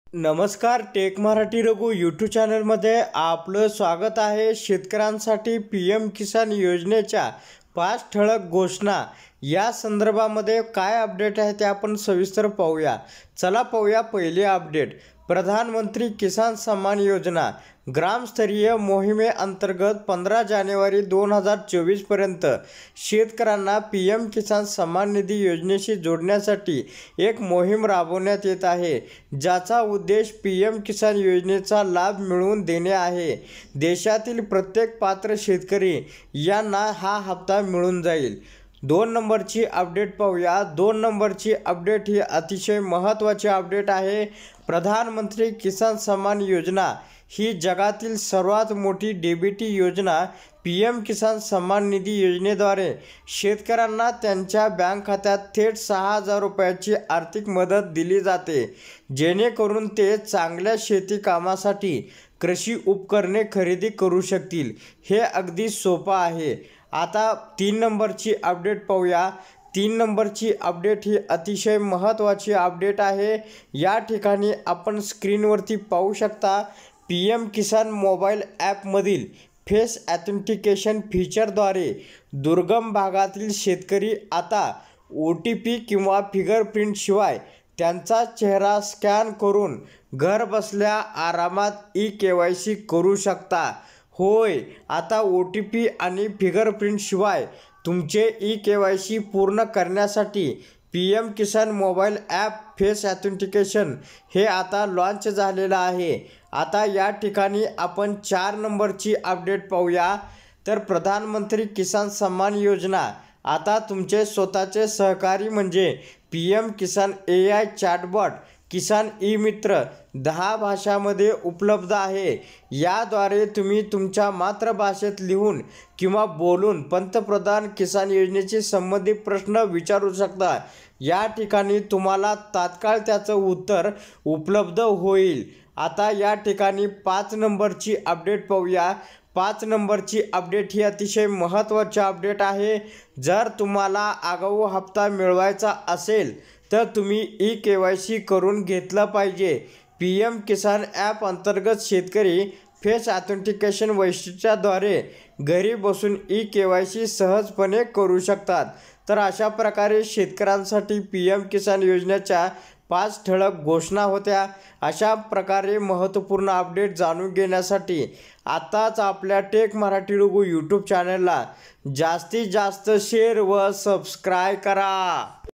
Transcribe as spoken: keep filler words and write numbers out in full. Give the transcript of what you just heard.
नमस्कार, take Marathi Raghu YouTube चॅनलमध्ये आपलं स्वागत आहे। शेतकऱ्यांसाठी पी एम किसान योजनेच्या पाच ठळक घोषणा या संदर्भामध्ये काय अपडेट आहे ते आपण सविस्तर पाहूया। चला पाहूया पहिली अपडेट। प्रधानमंत्री किसान सन्मान योजना ग्रामस्तरीय मोहिमेअंतर्गत पंधरा जानेवारी दोन हजार चोवीस पर्यंत शेतकऱ्यांना पी एम किसान सन्मान निधी योजनेशी जोडण्यासाठी एक मोहीम राबवण्यात येत आहे, ज्याचा उद्देश पी एम किसान योजनेचा लाभ मिळवून देणे आहे। देशातील प्रत्येक पात्र शेतकरी यांना हा हप्ता मिळून जाईल। दोन नंबरची अपडेट पाहूया। दोन नंबरची अपडेट ही अतिशय महत्त्वाची अपडेट आहे। प्रधानमंत्री किसान सन्मान योजना ही जगातील सर्वात मोठी डीबीटी योजना पी एम किसान सन्मान निधी योजनेद्वारे शेतकऱ्यांना त्यांच्या बँक खात्यात थेट सहा हजार रुपयाची आर्थिक मदत दिली जाते, जेणेकरून ते चांगल्या शेती कामासाठी कृषी उपकरणे खरेदी करू शकतील। हे अगदी सोपं आहे। आता तीन नंबरची अपडेट पाहूया। तीन नंबरची अपडेट ही अतिशय महत्त्वाची अपडेट आहे। या ठिकाणी आपण स्क्रीनवरती पाहू शकता, पी एम किसान मोबाईल ॲपमधील फेस ऑथेंटिकेशन फीचरद्वारे दुर्गम भागातील शेतकरी आता ओ टी पी किंवा फिंगरप्रिंटशिवाय त्यांचा चेहरा स्कॅन करून घर बसल्या आरामात ई के वाय सी करू शकता। होय, आता ओ टी पी आणि फिंगरप्रिंटशिवाय तुमचे ई के वाय सी पूर्ण करण्यासाठी P M Kisan mobile app face authentication हे आता लॉन्च झालेलं आहे। आता या ठिकाणी आपण चार नंबरची अपडेट पाहूया। तर प्रधानमंत्री किसान सन्मान योजना आता तुमचे स्वतःचे सहकारी म्हणजे P M Kisan A I chatbot Kisan e Mitra दहा भाषांमध्ये उपलब्ध आहे। याद्वारे तुम्ही तुमच्या मातृभाषेत लिहून किंवा बोलून पंतप्रधान किसान योजनेशी संबंधित प्रश्न विचारू शकता। या ठिकाणी तुम्हाला तात्काळ त्याचं उत्तर उपलब्ध होईल। आता या ठिकाणी पाच नंबरची अपडेट पाहूया। पाच नंबरची अपडेट ही अतिशय महत्त्वाची अपडेट आहे। जर तुम्हाला आगाऊ हप्ता मिळवायचा असेल तर तुम्ही ई के वाय सी करून घेतलं पाहिजे। पी एम किसान ॲप अंतर्गत शेतकरी फेस ऑथेंटिकेशन वैशिष्ट्याद्वारे घरी बसून ई के वाय सी सहजपणे करू शकतात। तर अशा प्रकारे शेतकऱ्यांसाठी पी एम किसान योजनेच्या पाच ठळक घोषणा होत्या। अशा प्रकारे महत्त्वपूर्ण अपडेट जाणून घेण्यासाठी आताच आपल्या टेक मराठी रघु यूट्यूब चॅनलला जास्तीत जास्त शेअर व सबस्क्राईब करा।